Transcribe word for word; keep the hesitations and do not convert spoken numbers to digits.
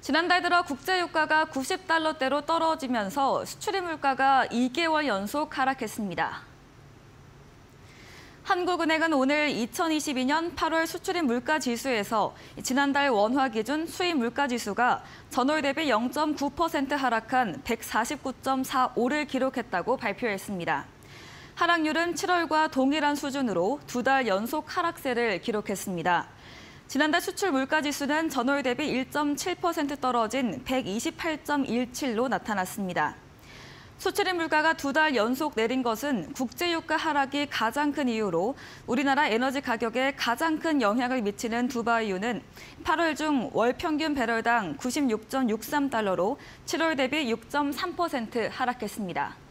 지난달 들어 국제유가가 구십 달러대로 떨어지면서 수출입 물가가 이 개월 연속 하락했습니다. 한국은행은 오늘 이천이십이 년 팔월 수출입 물가지수에서 지난달 원화 기준 수입 물가지수가 전월 대비 영 점 구 퍼센트 하락한 백사십구 점 사오를 기록했다고 발표했습니다. 하락률은 칠월과 동일한 수준으로 두 달 연속 하락세를 기록했습니다. 지난달 수출 물가지수는 전월 대비 일 점 칠 퍼센트 떨어진 백이십팔 점 일칠로 나타났습니다. 수출입 물가가 두 달 연속 내린 것은 국제유가 하락이 가장 큰 이유로 우리나라 에너지 가격에 가장 큰 영향을 미치는 두바이유는 팔월 중 월 평균 배럴당 구십육 점 육삼 달러로 칠월 대비 육 점 삼 퍼센트 하락했습니다.